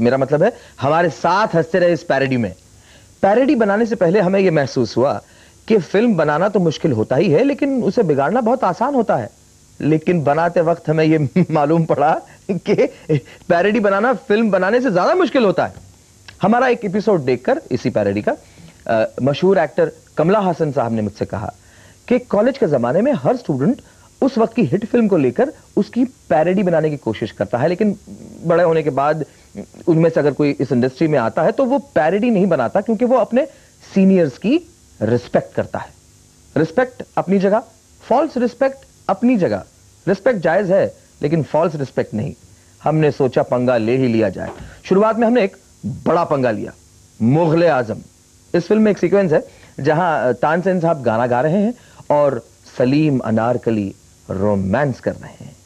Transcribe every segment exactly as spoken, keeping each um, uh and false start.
मेरा मतलब है हमारे साथ हंसते रहे इस पैरोडी में। पैरोडी बनाने से पहले हमें यह महसूस हुआ कि फिल्म बनाना तो मुश्किल होता ही है, लेकिन उसे बिगाड़ना बहुत आसान होता है। लेकिन बनाते वक्त हमें यह मालूम पड़ा कि पैरोडी बनाना फिल्म बनाने से ज्यादा मुश्किल होता है। हमारा एक एपिसोड देखकर इसी पैरोडी का आ, मशहूर एक्टर कमला हासन साहब ने मुझसे कहा कि कॉलेज के जमाने में हर स्टूडेंट उस वक्त की हिट फिल्म को लेकर उसकी पैरोडी बनाने की कोशिश करता है, लेकिन बड़े होने के बाद उनमें से अगर कोई इस इंडस्ट्री में आता है तो वो पैरोडी नहीं बनाता, क्योंकि वो अपने सीनियर्स की रिस्पेक्ट करता है। रिस्पेक्ट अपनी जगह, फॉल्स रिस्पेक्ट अपनी जगह। रिस्पेक्ट जायज है लेकिन फॉल्स रिस्पेक्ट नहीं। हमने सोचा पंगा ले ही लिया जाए। शुरुआत में हमने एक बड़ा पंगा लिया, मुगल-ए-आजम। इस फिल्म में एक सीक्वेंस है जहां तानसेन साहब गाना गा रहे हैं और सलीम अनारकली रोमांस कर रहे हैं।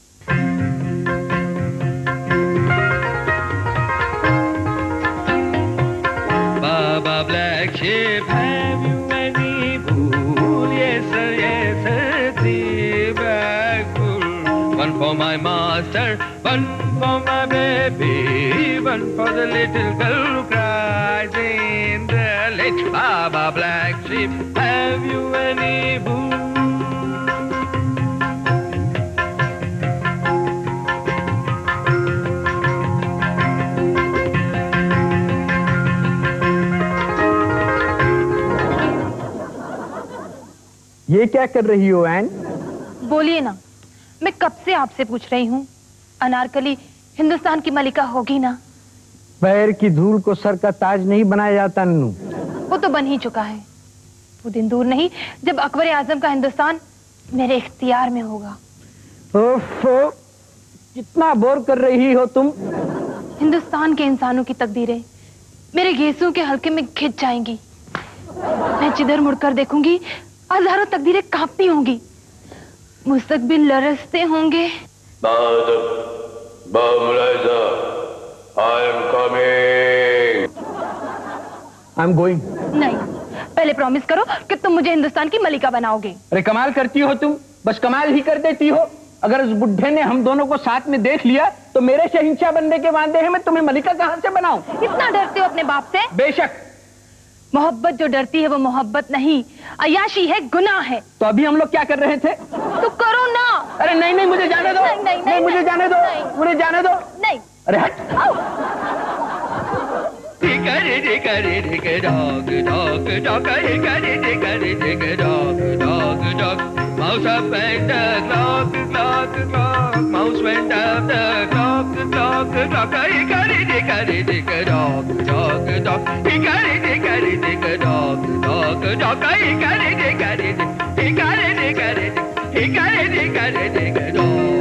Baa baa black sheep, have you any fool? Yes sir, yes sir, three bag full. One for my master, one for my baby, one for the little girl who cries in the lake. Baba black sheep, have you any fool? ये क्या कर रही हो N? बोलिए ना, मैं कब से आपसे पूछ रही हूँ। अनारकली हिंदुस्तान की मलिका होगी ना? पैर की धूल को सर का ताज नहीं बनाया जाता नन्नू। वो तो बन ही चुका है। वो दिन दूर नहीं जब अकबर आजम का हिंदुस्तान मेरे इख्तियार में होगा। ओफो, कितना बोर कर रही हो तुम। हिंदुस्तान के इंसानों की तकदीरें मेरे गेसों के हल्के में खिंच जाएंगी। मैं जिधर मुड़कर देखूंगी हजारों तकदीरें कांपती होंगी, मुस्तकबिल लरसते होंगे। I am coming. I'm going. नहीं, पहले प्रॉमिस करो कि तुम मुझे हिंदुस्तान की मलिका बनाओगे। अरे कमाल करती हो तुम, बस कमाल ही कर देती हो। अगर उस बुढ़े ने हम दोनों को साथ में देख लिया तो मेरे शहंशाह बनने के वादे हैं, मैं तुम्हें मलिका कहां से बनाऊं? इतना डरते हो अपने बाप से? बेशक। मोहब्बत जो डरती है वो मोहब्बत नहीं, अयाशी है, गुनाह है। तो अभी हम लोग क्या कर रहे थे? तो करो ना। अरे नहीं नहीं, मुझे जाने दो। नहीं, नहीं, नहीं, मुझे जाने दो, मुझे जाने दो। नहीं। अरे हट। Mouse up and the clock, clock, clock. Mouse went up the clock, clock, clock. He carried, he carried, he dog, dog, dog. He carried, he carried, he dog, dog, dog. He carried, he carried, he carried, he carried, he carried, he carried, he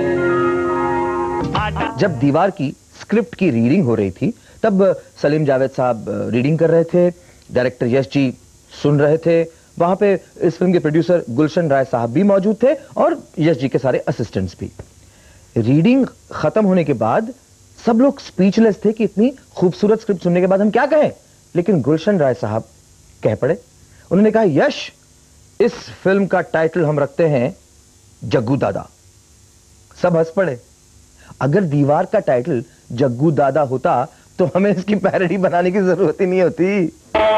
dog. जब दीवार की script की reading हो रही थी तब सलीम जावेद साहब reading कर रहे थे, डायरेक्टर यश जी सुन रहे थे। वहां पे इस फिल्म के प्रोड्यूसर गुलशन राय साहब भी मौजूद थे और यश जी के सारे असिस्टेंट्स भी। रीडिंग खत्म होने के बाद सब लोग स्पीचलेस थे कि इतनी खूबसूरत स्क्रिप्ट सुनने के बाद हम क्या कहें, लेकिन गुलशन राय साहब कह पड़े। उन्होंने कहा, यश, इस फिल्म का टाइटल हम रखते हैं जग्गू दादा। सब हंस पड़े। अगर दीवार का टाइटल जग्गू दादा होता तो हमें इसकी पैरोडी बनाने की जरूरत ही नहीं होती।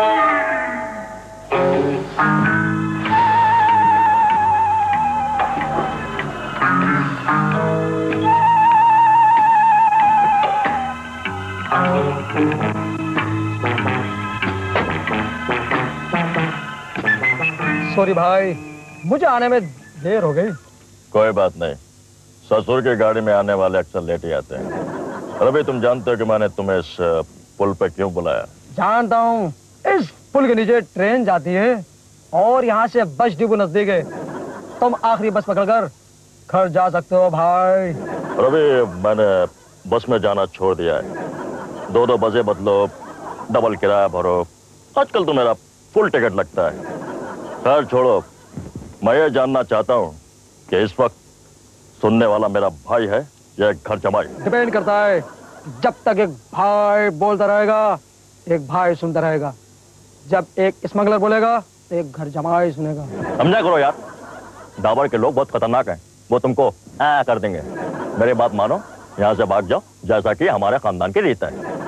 सॉरी भाई, मुझे आने में देर हो गई। कोई बात नहीं, ससुर की गाड़ी में आने वाले अक्सर लेट ही आते हैं। रवि, तुम जानते हो कि मैंने तुम्हें इस पुल पे क्यों बुलाया? जानता हूँ, इस पुल के नीचे ट्रेन जाती है और यहाँ से बस डिपो नजदीक है। तुम आखिरी बस पकड़कर घर जा सकते हो भाई। रवि, मैंने बस में जाना छोड़ दिया है। दो दो बजे बदलो, डबल किराया भरो। आजकल तो मेरा फुल टिकट लगता है। खैर छोड़ो, मैं ये जानना चाहता हूँ कि इस वक्त सुनने वाला मेरा भाई है या एक घर जमाई? डिपेंड करता है। जब तक एक भाई बोलता रहेगा एक भाई सुनता रहेगा। जब एक स्मगलर बोलेगा तो एक घर जमाई सुनेगा। समझा करो यार, दावर के लोग बहुत खतरनाक हैं। वो तुमको आ कर देंगे। मेरी बात मानो, यहाँ से भाग जाओ, जैसा कि हमारे खानदान की रीत है।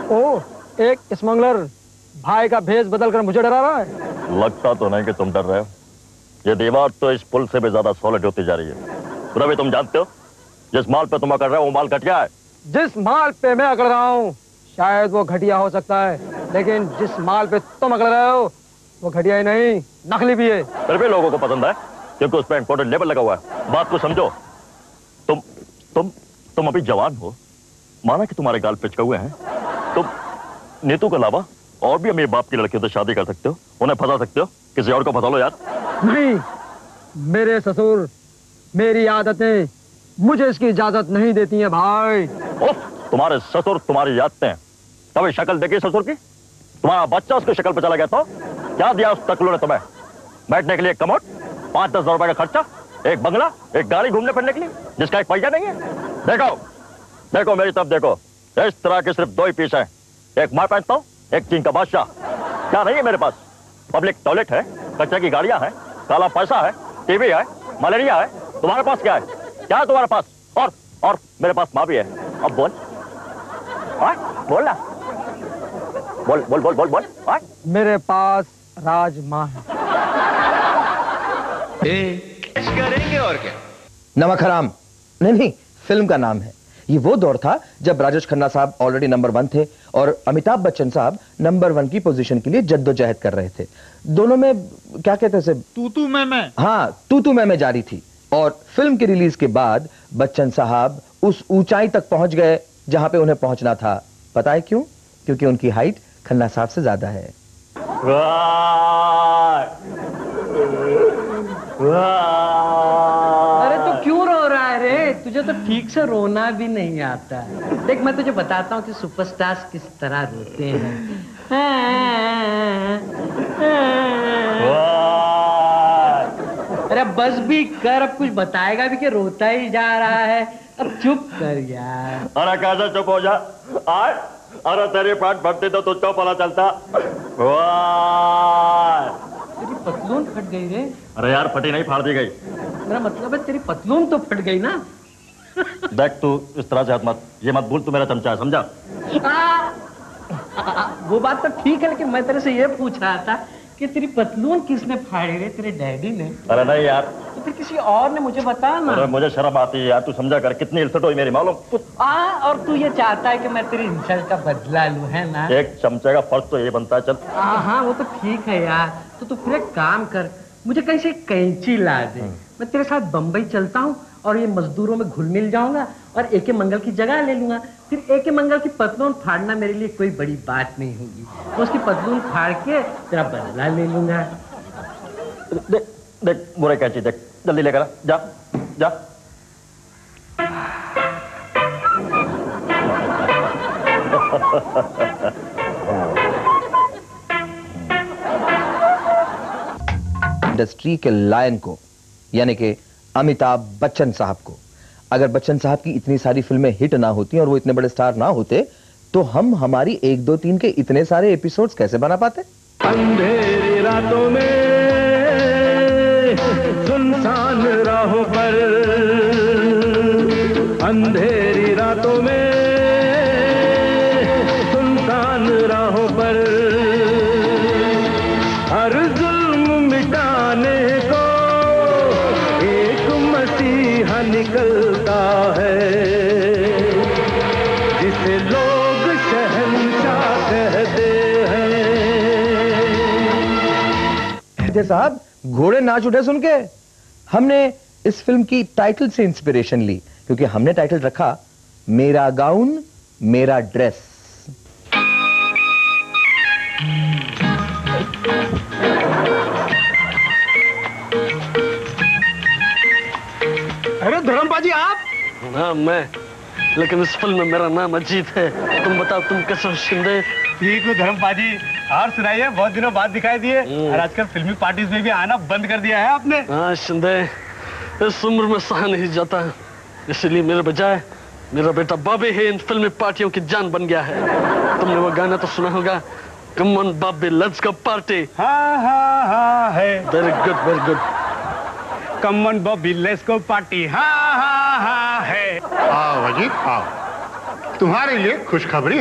ओ, एक स्मगलर भाई का भेष बदल कर मुझे डरा रहा है। लगता तो नहीं कि तुम डर रहे हो। ये दीवार तो इस पुल से भी ज्यादा सॉलिड होती जा रही है। रवि, तुम जानते हो जिस माल पे तुम अकड़ रहे हो वो माल घटिया है। जिस माल पे मैं अकड़ रहा हूँ शायद वो घटिया हो सकता है, लेकिन जिस माल पे तुम अकड़ रहे हो वो घटिया ही नहीं, नकली भी है। फिर भी लोगों को पसंद है क्योंकि उस पर इंपोर्टेड लेबल लगा हुआ है। बात को समझो। तुम तुम तुम अभी जवान हो, माना कि तुम्हारे गाल पिचका हुए हैं, तुम नीतू के अलावा और भी अमीर बाप की लड़कियों से शादी कर सकते हो, उन्हें फंसा सकते हो। किसी और को फंसा लो यार। नहीं, मेरे ससुर, मेरी आदतें मुझे इसकी इजाजत नहीं देती हैं भाई। उफ, तुम्हारे ससुर तुम्हारी आदतें। कभी शक्ल देखी ससुर की? तुम्हारा बच्चा उसकी शक्ल पर चला गया तो क्या दिया उस टकलू ने तुम्हें? बैठने के लिए एक कमोड, पांच दस हजार रुपए का खर्चा, एक बंगला, एक गाड़ी घूमने फिरने के लिए जिसका एक पैसा नहीं है। देखो देखो मेरी तरफ देखो, इस तरह के सिर्फ दो ही पीस हैं। एक मैं पहनता हूँ, एक चीन का बादशाह। क्या नहीं है मेरे पास? पब्लिक टॉयलेट है, कचरे की गाड़ियां हैं, काला पैसा है, टीवी है, मलेरिया है। तुम्हारे पास क्या है? क्या है तुम्हारे पास? और और मेरे पास माँ भी है। अब बोल आ? बोल ना, बोल बोल बोल बोल बोल आ? मेरे पास राजमा है। करेंगे और क्या? नमक हराम नहीं नहीं फिल्म का नाम है। ये वो दौर था जब राजेश खन्ना साहब ऑलरेडी नंबर वन थे और अमिताभ बच्चन साहब नंबर वन की पोजीशन के लिए जद्दोजहद कर रहे थे। दोनों में क्या कहते हैं, तू तू मैं मैं। हाँ, तू तू मैं मैं जारी थी। और फिल्म की रिलीज के बाद बच्चन साहब उस ऊंचाई तक पहुंच गए जहां पे उन्हें पहुंचना था। पता है क्यों? क्योंकि उनकी हाइट खन्ना साहब से ज्यादा है। अरे तो क्यों रो रहा है रे? तुझे तो ठीक से रोना भी नहीं आता। देख मैं तुझे बताता हूँ कि सुपरस्टार्स किस तरह रोते हैं। अरे बस भी कर, अब कुछ बताएगा भी कि रोता ही जा रहा है। अब चुप कर यार। अरे कैसे चुप हो जा? आए? अरे तेरी पाट फटती तो तुझको पता चलता। तेरी पतलून फट गई रे। अरे यार फटी नहीं, फाड़ दी गई। मेरा मतलब है तेरी पतलून तो फट गई ना। देख तू इस तरह से हाथ मत, ये मत भूल तू मेरा चमचा है, समझा? आ, आ, वो बात तो ठीक है, लेकिन मैं तेरे से ये पूछ रहा था कि तेरी पतलून किसने फाड़ी रे? तेरे डैडी ने? अरे नहीं यार। तो फिर किसी और ने? मुझे बता ना। अरे मुझे शर्म आती है यार, तू समझा कर कितनी इंसल्ट हुई मेरी, मालूम? आ, और तू ये चाहता है कि मैं तेरी इंसल्ट का बदला लूं, है ना? एक चमचे का फर्क तो ये बनता है। चल हाँ हाँ वो तो ठीक है यार। तो तू फिर एक काम कर, मुझे कहीं से कैंची ला दे। मैं तेरे साथ बम्बई चलता हूँ और ये मजदूरों में घुल मिल जाऊंगा और एके मंगल की जगह ले लूंगा। फिर एके मंगल की पतलून फाड़ना मेरे लिए कोई बड़ी बात नहीं होगी। तो उसकी पतलून फाड़ के तेरा बदला ले लूंगा। देख देख बुरे कैची, देख जल्दी लेकर आ, जा जा। इंडस्ट्री के लायन को यानी कि अमिताभ बच्चन साहब को, अगर बच्चन साहब की इतनी सारी फिल्में हिट ना होती और वो इतने बड़े स्टार ना होते तो हम हमारी एक दो तीन के इतने सारे एपिसोड्स कैसे बना पाते? अंधेरी रातों में सुनसान राहों पर, अंधेरी रातों में सुनसान राहों पर, हर जुल्म मिटाने को एक मसीहा निकलता है, जिसे लोग शहंशाह कहते हैं। साहब घोड़े नाच उठे सुन के हमने इस फिल्म की टाइटल से इंस्पिरेशन ली, क्योंकि हमने टाइटल रखा मेरा गाउन मेरा ड्रेस। अरे धर्मपाजी आप? हाँ मैं, लेकिन इस फिल्म में मेरा नाम अजीत है। तुम बताओ तुम कैसे हो शिंदे? ठीक हो धर्मपाजी। और सुनाइए, बहुत दिनों बाद दिखाई दिए और आजकल फिल्मी पार्टीज में भी आना बंद कर दिया है आपने। हाँ शिंदे, इस उम्र में सहा नहीं जाता, इसलिए मेरे बजाय मेरा बेटा बॉबी है इन फिल्मी पार्टियों की जान बन गया है। तुमने वो गाना तो सुना होगा, come on Bobby let's go party. हाँ हाँ हाँ है। Very good very good. Come on Bobby let's go party. हाँ हाँ हाँ है। आओ अजीत आओ, तुम्हारे लिए खुशखबरी है।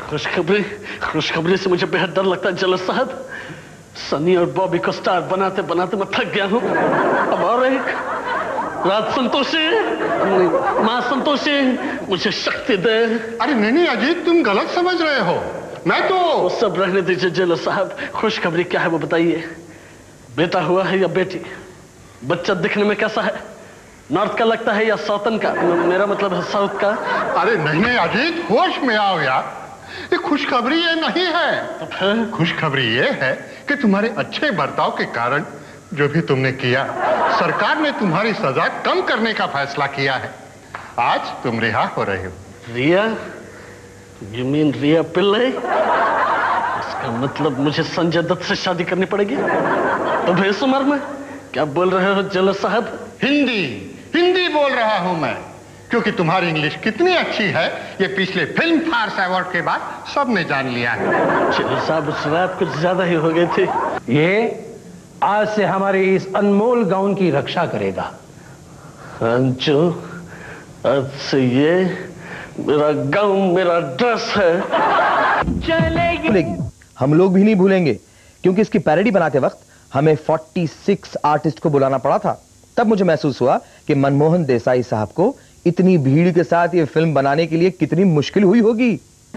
खुशखबरी खुशखबरी से मुझे बेहद डर लगता है जलस साहब। सनी और बॉबी को स्टार बनाते बनाते मैं थक गया हूँ। अब और एक राज संतोषी, माँ संतोषी, मुझे शक्ति दे। अरे नहीं नहीं अजीत, तुम गलत समझ रहे हो। मैं तो वो सब रहने दीजिए जेलर साहब। खुशखबरी क्या है वो बताइए। बेटा हुआ है या बेटी? बच्चा दिखने में कैसा है? नॉर्थ का लगता है या साउथन का? मेरा मतलब है साउथ का। अरे नहीं नहीं अजीत, होश में आओ यार। ये खुशखबरी ये नहीं है। तो फिर खुशखबरी ये है कि तुम्हारे अच्छे बर्ताव के कारण जो भी तुमने किया, सरकार ने तुम्हारी सजा कम करने का फैसला किया है। आज तुम रिहा हो रहे हो। रिया? You mean Riya Pillai? इसका मतलब मुझे संजय दत्त से शादी करनी पड़ेगी? तो भेस उम्र में क्या बोल रहे हो जेलर साहब? हिंदी हिंदी बोल रहा हूं मैं, क्योंकि तुम्हारी इंग्लिश कितनी अच्छी है ये पिछले फिल्म फार्स अवार्ड के बाद सबने जान लिया है। जेलर साहब उस रात कुछ ज्यादा ही हो गई थी। ये आज से हमारे इस अनमोल गाउन की रक्षा करेगा। अंजू, आज से ये मेरा गाउन, मेरा ड्रेस है। भूलेगी, हम लोग भी नहीं भूलेंगे, क्योंकि इसकी पैरोडी बनाते वक्त हमें छियालीस आर्टिस्ट को बुलाना पड़ा था। तब मुझे महसूस हुआ कि मनमोहन देसाई साहब को इतनी भीड़ के साथ ये फिल्म बनाने के लिए कितनी मुश्किल हुई होगी।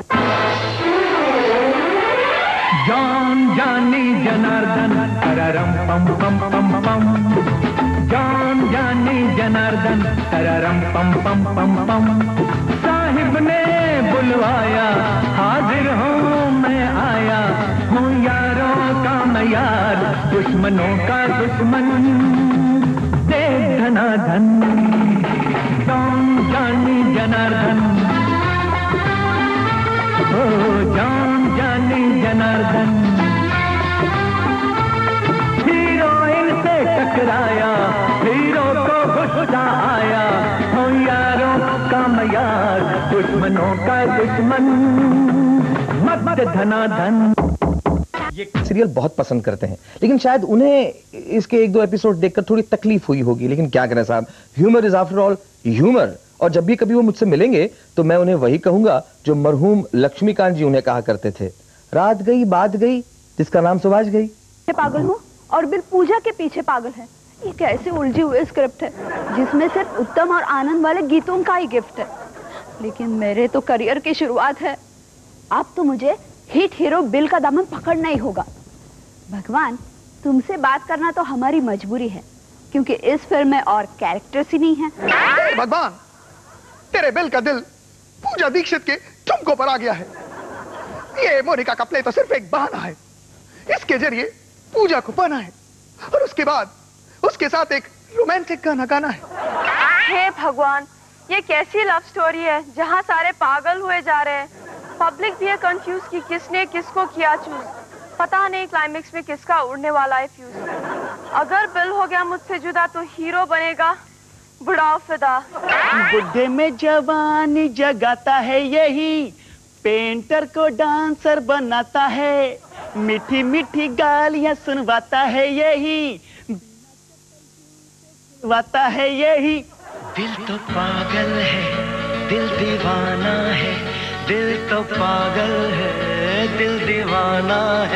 जान जानी जनार्दन तररम पम पम पम पम, जान जानी जनार्दन तररम पम पम पम पम, साहिब ने बुलवाया हाजिर हूँ मैं आया, हूँ यारों का मैं यार, दुश्मनों का दुश्मन, दे धनाधन, जान जानी जनार्दन, ओ जान जानी जनार्दन, हीरोइन से टकराया, हीरो को गुस्सा आया, हो यारों का मैं यार, दुश्मनों का दुश्मन, मत धनाधन। ये सीरियल बहुत पसंद करते हैं, लेकिन शायद उन्हें इसके एक दो एपिसोड देखकर थोड़ी तकलीफ हुई होगी, लेकिन क्या करें साहब, humour is after all humour. और जब भी कभी वो मुझसे मिलेंगे तो मैं उन्हें वही कहूंगा जो मरहूम लक्ष्मीकांत जी उन्हें कहा करते थे, रात गई बात गई जिसका नाम सुभाष गई। पागल हूँ और बिल पूजा के पीछे पागल है। ये कैसे उलझी हुई स्क्रिप्ट है जिसमें सिर्फ उत्तम और आनंद वाले गीतों का ही गिफ्ट है, लेकिन मेरे तो करियर की शुरुआत है। अब तो मुझे हिट हीरो बिल का दामन पकड़ना ही होगा। भगवान, तुमसे बात करना तो हमारी मजबूरी है, क्योंकि इस फिल्म में और कैरेक्टर्स ही नहीं है। भगवान, तेरे बिल का दिल पूजा दीक्षित के ठुमकों पर आ गया है। ये मोनिका का प्ले तो सिर्फ एक बहाना है, इसके जरिए पूजा को पाना है और उसके बाद उसके साथ एक रोमांटिक गाना गाना है। हे भगवान, ये कैसी लव स्टोरी है जहाँ सारे पागल हुए जा रहे हैं। पब्लिक भी है कंफ्यूज कि किसने किसको किया चूज, पता नहीं क्लाइमेक्स में किसका उड़ने वाला है फ्यूज। अगर बिल हो गया मुझसे जुदा तो हीरो बनेगा बुढ़ाओ फिदा। बुढ़े में जवानी जगाता है यही, पेंटर को डांसर बनाता है, मीठी मीठी गालियां सुनवाता है यही, वाता है यही। दिल तो पागल है, दिल दीवाना है, दिल तो पागल है, दिल दीवाना है।